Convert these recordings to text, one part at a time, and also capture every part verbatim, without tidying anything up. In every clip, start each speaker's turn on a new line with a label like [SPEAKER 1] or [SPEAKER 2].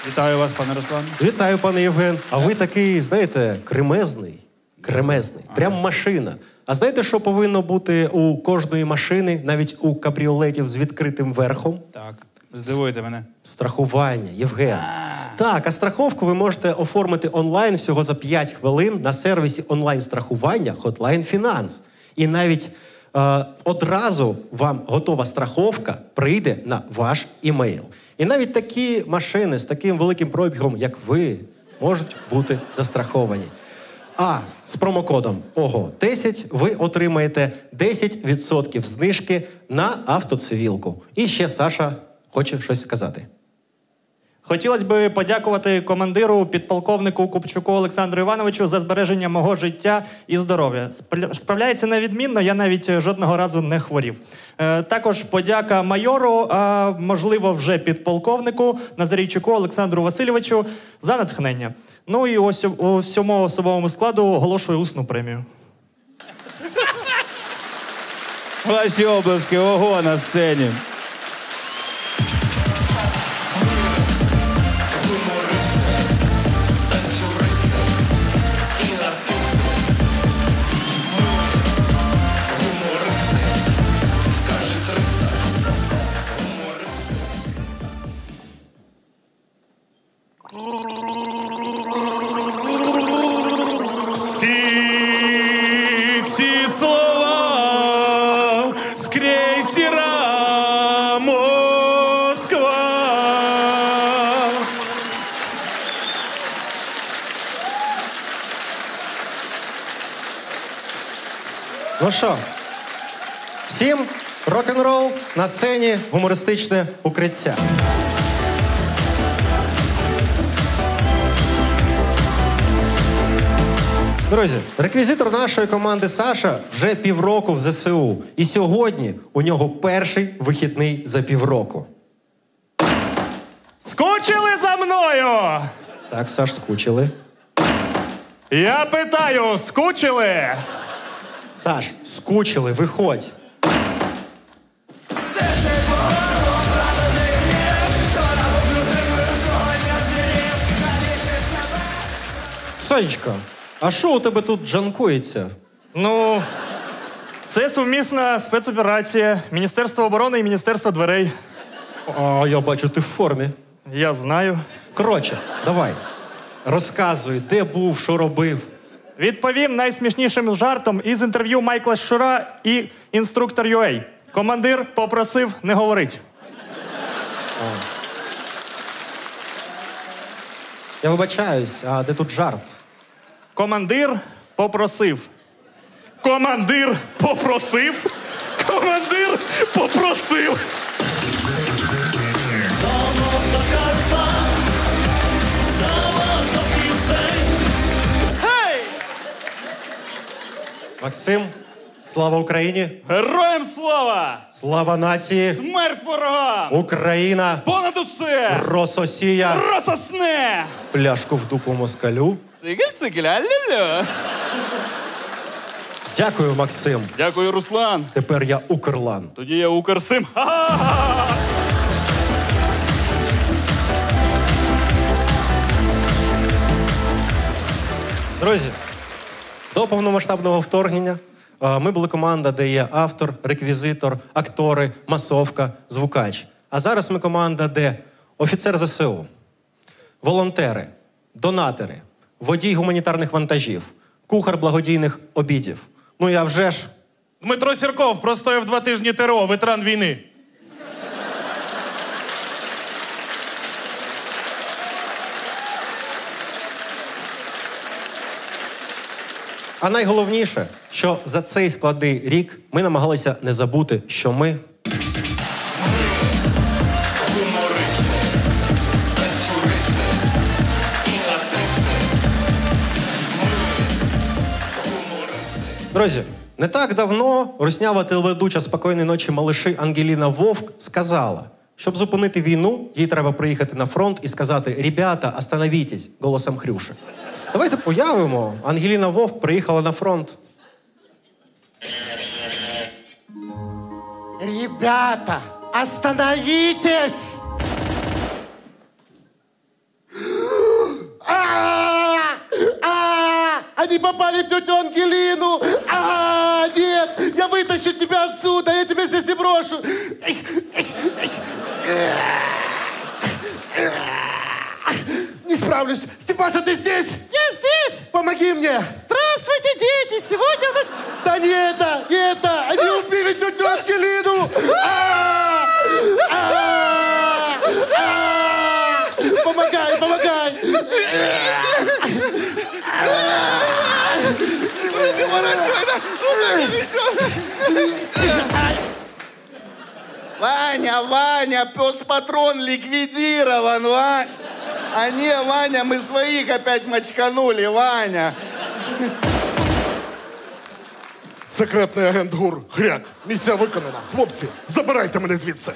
[SPEAKER 1] Вітаю вас, пане Руслан.
[SPEAKER 2] Вітаю, пане Євген. А ви такий, знаєте, кремезний. Кремезний. Прям машина. А знаєте, що повинно бути у кожної машини, навіть у кабріолетів з відкритим верхом?
[SPEAKER 1] Так, здивуйте мене.
[SPEAKER 2] Страхування, Євген. Так, а страховку ви можете оформити онлайн всього за п'ять хвилин на сервісі онлайн-страхування Hotline Finance. І навіть е, одразу вам готова страховка прийде на ваш імейл. І навіть такі машини з таким великим пробігом, як ви, можуть бути застраховані. А з промокодом ого десять ви отримаєте десять відсотків знижки на автоцивілку. І ще Саша хоче щось сказати.
[SPEAKER 3] Хотілося б подякувати командиру, підполковнику Купчуку Олександру Івановичу за збереження мого життя і здоров'я. Справляється невідмінно, я навіть жодного разу не хворів. Е, також подяка майору, а можливо вже підполковнику Назарійчуку Олександру Васильовичу за натхнення. Ну і ось у всьому особовому складу оголошую усну премію.
[SPEAKER 1] Ваші обласки, ого, на сцені.
[SPEAKER 2] Ну що, всім рок-н-рол на сцені, гумористичне укриття. Друзі, реквізитор нашої команди Саша вже півроку в зе се у. І сьогодні у нього перший вихідний за півроку.
[SPEAKER 3] Скучили за мною?
[SPEAKER 2] Так, Саш, скучили.
[SPEAKER 3] Я питаю, скучили?
[SPEAKER 2] Саш, скучили, виходь. Санечка, а що у тебе тут джанкується?
[SPEAKER 3] Ну, це сумісна спецоперація Міністерства оборони і Міністерства дверей.
[SPEAKER 2] А, я бачу, ти в формі.
[SPEAKER 3] Я знаю.
[SPEAKER 2] Коротше, давай, розказуй, де був, що робив.
[SPEAKER 3] Відповім найсмішнішим жартом із інтерв'ю Майкла Щура і інструктор ю ей. Командир попросив не говорити.
[SPEAKER 2] Я вибачаюсь, а де тут жарт?
[SPEAKER 3] Командир попросив. Командир попросив. Командир попросив.
[SPEAKER 2] Максим, слава Україні!
[SPEAKER 1] Героям слава!
[SPEAKER 2] Слава нації!
[SPEAKER 1] Смерть ворогам!
[SPEAKER 2] Україна!
[SPEAKER 1] Понад усе!
[SPEAKER 2] Рососія!
[SPEAKER 1] Рососне!
[SPEAKER 2] Пляшку в дупу москалю.
[SPEAKER 1] Цигель-цигель, а-ля-ля!
[SPEAKER 2] Дякую, Максим.
[SPEAKER 1] Дякую, Руслан.
[SPEAKER 2] Тепер я Укрлан.
[SPEAKER 1] Тоді я Укрсим. Ха-ха-ха!
[SPEAKER 2] Друзі, до повномасштабного вторгнення ми були команда, де є автор, реквізитор, актори, масовка, звукач. А зараз ми команда, де офіцер зе се у, волонтери, донатори, водій гуманітарних вантажів, кухар благодійних обідів. Ну, я вже ж...
[SPEAKER 4] Дмитро Сірков простояв два тижні те ре о, ветеран війни.
[SPEAKER 2] А найголовніше, що за цей складний рік ми намагалися не забути, що ми... Друзі, не так давно руснява телеведуча «Спокійної ночі, малиші» Ангеліна Вовк сказала, щоб зупинити війну, їй треба приїхати на фронт і сказати «Ребята, остановітесь» голосом Хрюши. Давайте уявимо, Ангеліна Вовк приїхала на фронт.
[SPEAKER 5] Ребята, остановитесь! Они попали в тетю Ангелину. А, нет, я вытащу тебя отсюда, я тебя здесь не брошу. Не справлюсь. Степаша, ты здесь?
[SPEAKER 6] Я здесь!
[SPEAKER 5] Помоги мне!
[SPEAKER 6] Здравствуйте, дети! Сегодня...
[SPEAKER 5] Да не это, не это! Они убили тетю Ангелину! А! А! А! Помогай, помогай!
[SPEAKER 7] Ваня, Ваня, пес-патрон ликвидирован, Ваня. А не, Ваня, мы своих опять мочканули, Ваня.
[SPEAKER 5] Секретний агент ГУР, Гряк. Місія виконана. Хлопці, забирайте мене звідси.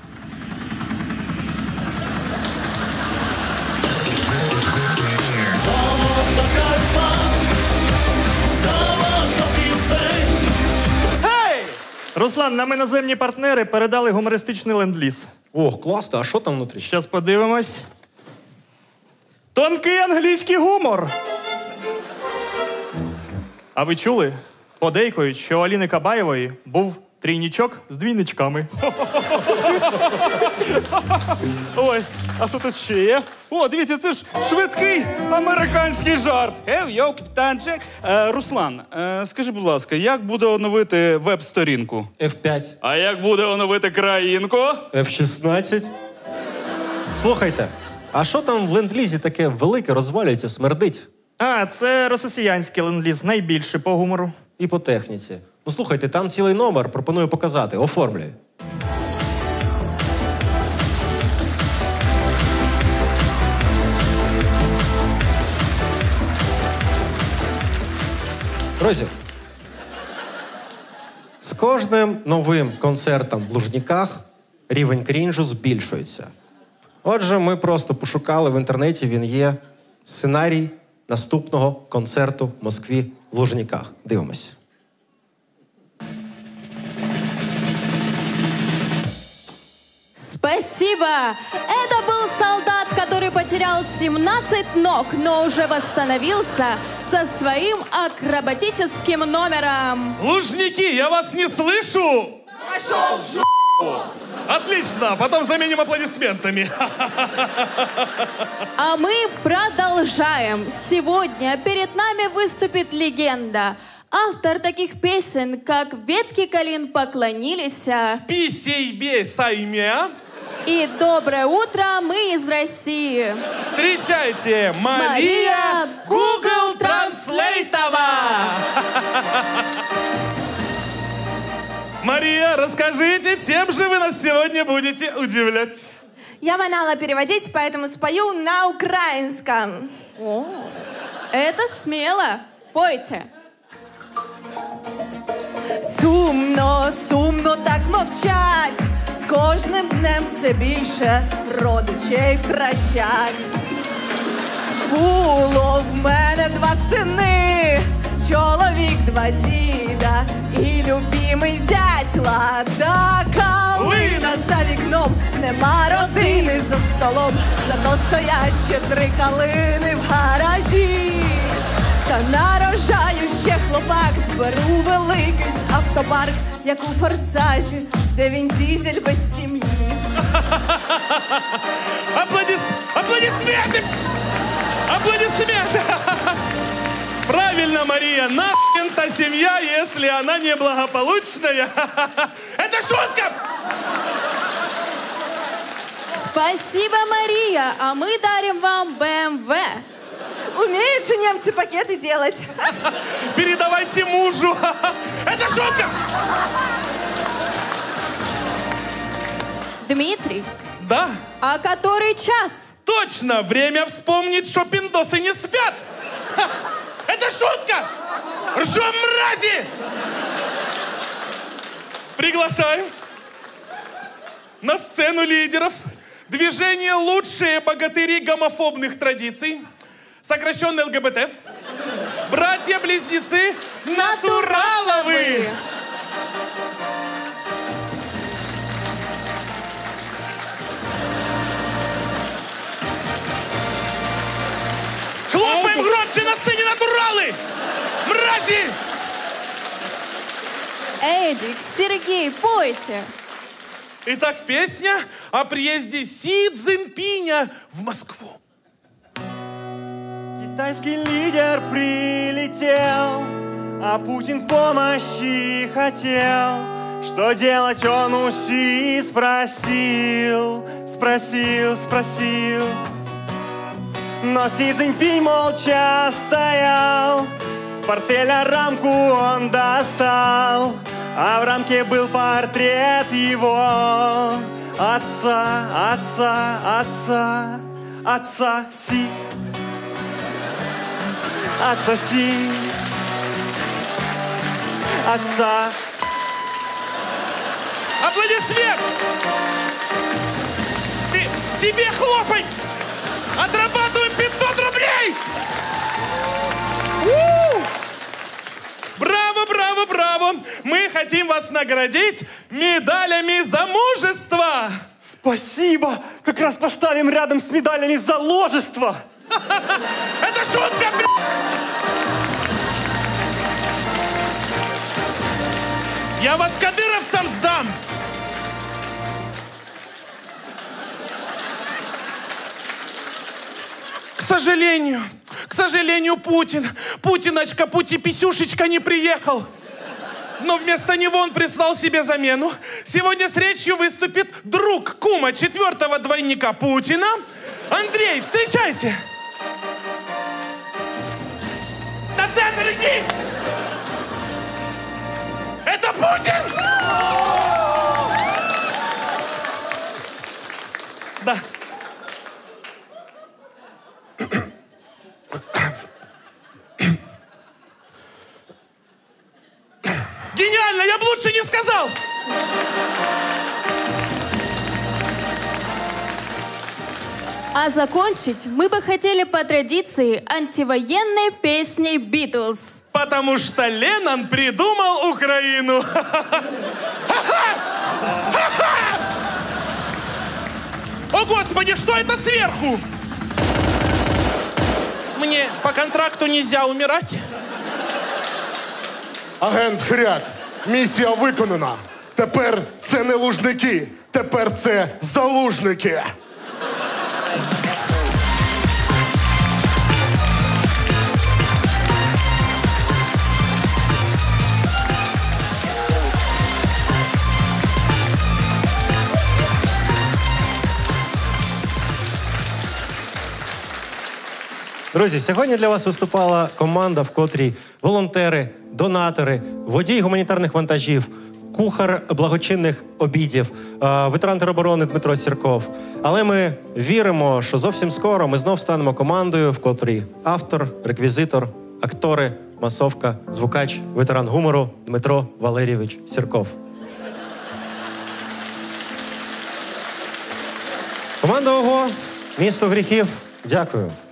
[SPEAKER 3] Гей! Руслан, нам іноземні партнери передали гумористичний ленд-ліз.
[SPEAKER 2] Ох, класно, а що там внутрі?
[SPEAKER 3] Щас подивимось. Тонкий англійський гумор. А ви чули? Подейкують, що у Аліни Кабаєвої був трійнічок з двійничками.
[SPEAKER 1] Ой, а що тут ще є? О, дивіться, це ж швидкий американський жарт. Ев, йоу, капітанчик. Е, Руслан, е, скажи, будь ласка, як буде оновити веб-сторінку?
[SPEAKER 2] еф п'ять.
[SPEAKER 1] А як буде оновити країнку?
[SPEAKER 2] еф шістнадцять. Слухайте, а що там в ленд-лізі таке велике, розвалюється, смердить?
[SPEAKER 3] А, це росіянський ленд-ліз, найбільший по гумору.
[SPEAKER 2] І по техніці. Ну, слухайте, там цілий номер, пропоную показати. Оформлюй. Друзі, з кожним новим концертом в Лужніках рівень крінжу збільшується. Отже, ми просто пошукали в інтернеті, він є, сценарій наступного концерту в Москві в Лужніках. Дивимось.
[SPEAKER 8] Спасибо! Это был солдат, который потерял семнадцать ног, но уже восстановился со своим акробатическим номером.
[SPEAKER 4] Лужники, я вас не слышу! Пошел в жопу! Отлично, потом заменим аплодисментами.
[SPEAKER 8] А мы продолжаем. Сегодня перед нами выступит легенда. Автор таких песен, как «Ветки калин поклонились»
[SPEAKER 4] Спи сей бей саймя.
[SPEAKER 8] и «Доброе утро, мы из России».
[SPEAKER 4] Встречайте, Мария,
[SPEAKER 8] Мария
[SPEAKER 4] Google Транслейтова. Мария, расскажите, чем же вы нас сегодня будете удивлять?
[SPEAKER 6] Я манала переводить, поэтому спою на украинском.
[SPEAKER 8] О, это смело. Пойте.
[SPEAKER 6] Сумно, сумно так мовчать. З кожним днем все більше родичей втрачать. Було в мене два сини, чоловік, два діда і любимий зять Лада Калина. За вікном нема родини за столом, зато стоять ще три калини в гаражі. Та нарожаю ще хлопак, зберу великий автопарк, як у «Форсажі», де він дізель без сім'ї.
[SPEAKER 4] Аплодис... Аплодисменты! Аплодисменты! Правильно, Мария, нахрен та семья, если она неблагополучная. Это шутка!
[SPEAKER 8] Спасибо, Мария. А мы дарим вам бэ эм вэ.
[SPEAKER 6] Умеют же немцы пакеты делать.
[SPEAKER 4] Передавайте мужу. Это шутка!
[SPEAKER 8] Дмитрий,
[SPEAKER 4] Да,
[SPEAKER 8] а который час?
[SPEAKER 4] точно, время вспомнить, что пиндосы не спят. Ха, это шутка! Ржем, мрази! Приглашаем на сцену лидеров движение «Лучшие богатыри гомофобных традиций», сокращенно эл гэ бэ тэ, братья-близнецы Натураловы. Хлопаем громче на сцене натуралы! мрази!
[SPEAKER 8] Эдик, Сергей, пойте.
[SPEAKER 4] Итак, песня о приезде Си Цзиньпиня в Москву.
[SPEAKER 9] Китайский лидер прилетел, а Путин помощи хотел. Что делать он у Си спросил, спросил, спросил. Но Си Цзиньпинь молча стоял, с портфеля рамку он достал, а в рамке был портрет его отца, отца, отца, отца Си. Отца Си. Отца.
[SPEAKER 4] Аплодисмент! Ты себе хлопай! Отрабатываем пятьсот рублей! У! Браво, браво, браво! Мы хотим вас наградить медалями за мужество!
[SPEAKER 9] Спасибо! Как раз поставим рядом с медалями за ложество!
[SPEAKER 4] Это шутка, блядь! Я вас кадыровцам сдам! К сожалению, к сожалению, Путин, Путиночка, Пути-писюшечка не приехал. Но вместо него он прислал себе замену. Сегодня с речью выступит друг кума четвертого двойника Путина. Андрей, встречайте! На центр иди! Это Путин! Да. Гениально! Я бы лучше не сказал!
[SPEAKER 8] А закончить мы бы хотели по традиции антивоенной песней «Битлз».
[SPEAKER 4] Потому что Леннон придумал Украину. О, Господи, что это сверху? Мне по контракту нельзя умирать?
[SPEAKER 5] Агент Хряк, місія виконана. Тепер це не лужники, тепер це залужники.
[SPEAKER 2] Друзі, сьогодні для вас виступала команда, в котрій волонтери, донатори, водій гуманітарних вантажів, кухар благочинних обідів, ветеран тероборони Дмитро Сірков. Але ми віримо, що зовсім скоро ми знов станемо командою, в котрій автор, реквізитор, актори, масовка, звукач, ветеран гумору Дмитро Валерійович Сірков. Команда ОГО, місто гріхів. Дякую.